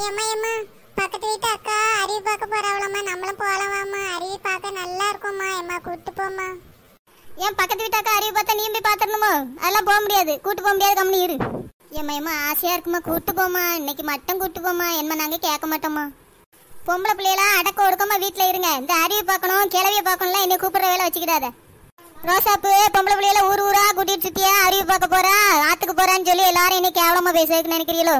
ஏம்மா ஏம்மா பக்கத்து வீட்டு அக்கா அருவி பார்க்க போறாவளம்மா, நம்மளும் போகலாமாம்மா? அருவி பார்க்க நல்லா இருக்கும்மா, ஏம்மா கூட்டு போம்மா. ஏன் பக்கத்து வீட்டு அக்கா அருவி பார்த்தா நீ போய் பார்த்துடணுமோ? அதெல்லாம் போக முடியாது, கூட்டு போக முடியாது, கம்மனி இரு. ஏம்மா ஏம்மா ஆசையா இருக்குமா, கூட்டு போமா, இன்னைக்கு மட்டும் கூட்டு போமா, என்ன நாங்க கேட்க மாட்டோமா. பொம்பளை பிள்ளையெல்லாம் அடக்க ஒடுக்கமா வீட்டுல இருங்க. இந்த அருவி பார்க்கணும் கிளவிய பார்க்கணும்லாம் என்னை கூப்பிடுற வேலை வச்சுக்கிடாத. ரோசாப்பு பொம்பளை பிள்ளையில ஊர் ஊரா கூட்டிட்டு சுத்தியா அருவி பார்க்க போறா, ஆத்துக்கு போறான்னு சொல்லி எல்லாரும் என்ன கேவலமா பேசுறதுக்கு நினைக்கிறீங்களோ?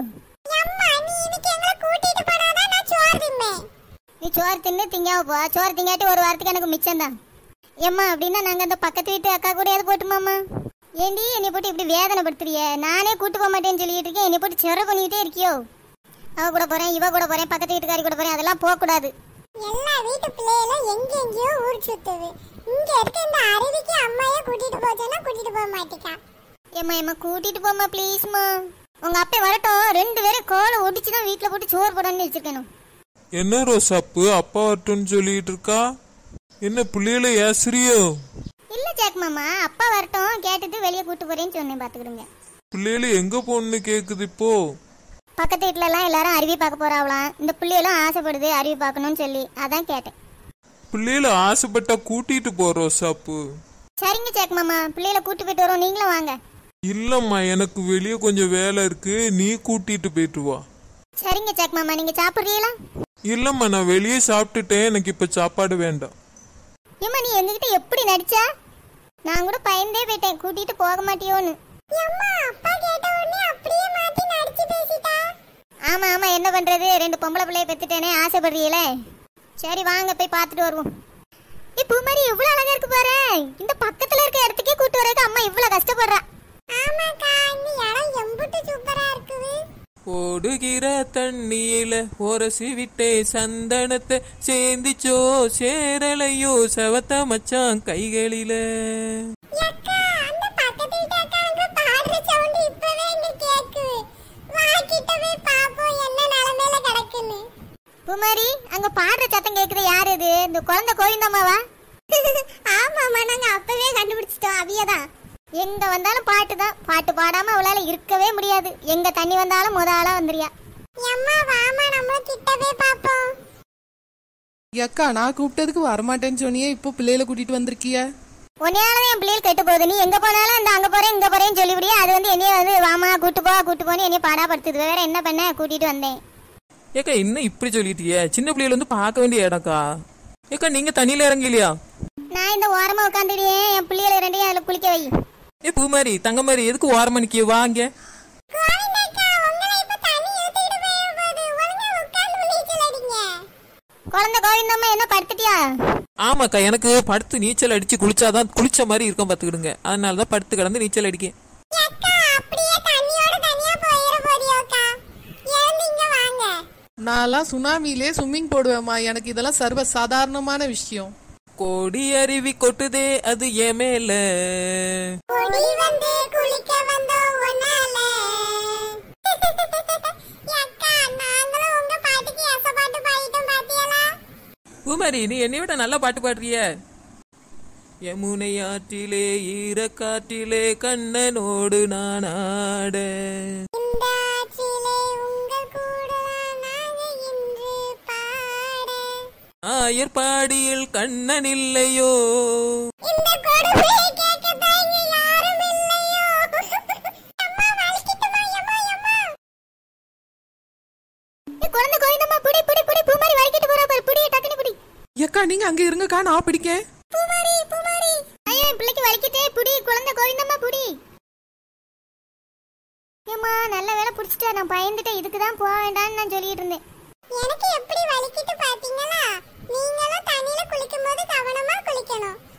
நீ சோறு தின்னு திங்காம போ, சோறு திங்காட்டி ஒரு வாரத்துக்கு எனக்கு மிச்சம் தான். ஏம்மா அப்படின்னா நாங்க அந்த பக்கத்து வீட்டு அக்கா கூட எது போட்டுமாமா? ஏண்டி என்னை போட்டு இப்படி வேதனைப்படுத்துறிய? நானே கூட்டு போக மாட்டேன்னு சொல்லிட்டு இருக்கேன், என்னை போட்டு செர பண்ணிக்கிட்டே இருக்கியோ? அவ கூட போறேன், இவ கூட போறேன், பக்கத்து வீட்டுக்காரி கூட போறேன், அதெல்லாம் போக கூடாது. எல்லா வீட்டு பிள்ளைகளும் எங்கெங்கயோ ஊர் சுத்துது. இங்க இருக்க இந்த அருவிக்கு அம்மாயே கூட்டிட்டு போச்சேன்னா கூட்டிட்டு போக மாட்டேக்கா. ஏம்மா ஏம்மா கூட்டிட்டு போமா ப்ளீஸ்மா. உங்க அப்பா வரட்டும், 2 பேரும் கோலை ஒடிச்சுதான் வீட்டுல போட்டு சோறு போடணும்னு வச்சிருக்கணும். என்ன ரோசாப்பு அப்பா வரட்டும்னு சொல்லிட்டு இருக்கா? என்ன பிள்ளைகளை ஏசுறியோ? இல்ல ஜாக் மாமா, அப்பா வரட்டும் கேட்டுட்டு வெளியே கூட்டு போறேன்னு சொன்னேன், பாத்துக்கிடுங்க. பிள்ளைகளை எங்க போன்னு கேக்குது இப்போ? பக்கத்து வீட்டுல எல்லாம் எல்லாரும் அருவி பார்க்க போறாவலாம், இந்த பிள்ளைகளும் ஆசைப்படுது அருவி பார்க்கணும்னு சொல்லி, அதான் கேட்டேன். பிள்ளைகளை ஆசைப்பட்டா கூட்டிட்டு போ ரோசாப்பு. சரிங்க ஜாக் மாமா, பிள்ளைகளை கூட்டு போயிட்டு வரோம், நீங்களும் வாங்க. இல்லம்மா எனக்கு வெளியே கொஞ்சம் வேலை இருக்கு, நீ கூட்டிட்டு போயிட்டு வா. சரிங்க ஜாக் மாமா, நீங்க சாப்பிடுறீங்களா? இல்லம்மா நான் வெளியே சாப்பிட்டுட்டேன், எனக்கு இப்ப சாப்பாடு வேண்டாம். ஏம்மா நீ எங்ககிட்ட எப்படி நடிச்சா? நான் கூட பயந்தே போயிட்டேன், கூட்டிட்டு போக மாட்டியோன்னு. ஆமா ஆமா, என்ன பண்றது, 2 பொம்பளை பிள்ளைய பெத்துட்டேனே, ஆசைப்படுறீங்களே. சரி வாங்க போய் பார்த்துட்டு வருவோம். பூ மாதிரி எவ்வளவு அழகா இருக்கு பாரு. இந்த பக்கத்துல இருக்க இடத்துக்கே கூட்டு வரதுக்கு அம்மா இவ்வளவு கஷ்டப்படுறா. ஆமாக்கா, இந்த இடம் எம்புட்டு சூப்பரா இருக்குது. ஓடுகிற தண்ணியில ஒரசி விட்டே சந்தனத்தை சேந்திச்சோ சேரலையோ செவத்த மச்சான் கைகளில. குமாரி அங்க பாடுற சத்தம் கேக்குது, யாரு இது? இந்த குழந்தை கோவிந்தம்மாவா? ஆமாமா, நாங்க அப்பவே கண்டுபிடிச்சிட்டோம், அவியதான். எங்க வந்தாலும் பாட்டு தான், பாட்டு பாடாம அவளால இருக்கவே முடியாது. எங்க தண்ணி வந்தாலும் முதலா வந்துறியா. அம்மா வாமா, நம்ம கிட்டவே பாப்போம். அக்கா நான் கூப்பிட்டதுக்கு வரமாட்டேன்னு சொன்னியே, இப்போ பிள்ளைகளை கூட்டிட்டு வந்திருக்கிய. உன்னையாலதான் என் பிள்ளைகள் கெட்டு போகுது. நீ எங்க போனாலும் இந்த அங்க போறேன் இங்க போறேன்னு சொல்லிவிடியா, அது வந்து என்னைய வந்து வாமா கூட்டு போன்னு என்னைய பாடாப்படுத்துது. வேற என்ன பண்ண, கூட்டிட்டு வந்தேன். ஏக்கா என்ன இப்படி சொல்லிட்டியே? சின்ன பிள்ளைகள் வந்து பார்க்க வேண்டிய இடம்க்கா. ஏக்கா நீங்க தண்ணியில இறங்கலையா? நான் இந்த ஓரமா உட்காந்துடுவேன், என் பிள்ளைகளை 2 அதுல குளிக்க வை. பூ மாதிரி தங்க மாதிரி எதுக்கு ஓரமா நிக்க? வாங்க. குழந்தை கோவிந்தம்மா என்ன படுத்துட்டியா? ஆமாக்கா, எனக்கு படுத்து நீச்சல் அடிச்சு குளிச்சாதான் குளிச்ச மாதிரி இருக்கும் பாத்துக்கிடுங்க, அதனாலதான் படுத்து கிடந்து நீச்சல் அடிக்கேன். நான்லாம் சுனாமிலே ஸ்விம்மிங் போடுவேம்மா, எனக்கு இதெல்லாம் சர்வ சாதாரணமான விஷயம். கோடி அருவி கொட்டுதே அது ஏன் மேல. பூமாரி நீ என்னை விட நல்லா பாட்டு பாடுறிய. யமுனை ஆற்றிலே ஈரக்காற்றிலே கண்ணனோடு நான் ஆட. ஆயர்பாடியில் கண்ணன் இல்லையோ. அக்கா நீங்க அங்க இருங்கக்கா, நான் பிடிக்கேன். பிள்ளைக்கு வலிக்கிட்டே புடி, குழந்தை கோவிந்தம்மா புடி. ஏம்மா நல்ல வேலை புடிச்சிட்டா, நான் பயந்துட்டேன், இதுக்குதான் போக வேண்டாம்னு நான் சொல்லிட்டு இருந்தேன். எனக்கு எப்படி வலிக்கிட்டு பாத்தீங்களா? நீங்களும் தண்ணியில குளிக்கும் போது கவனமா குளிக்கணும்.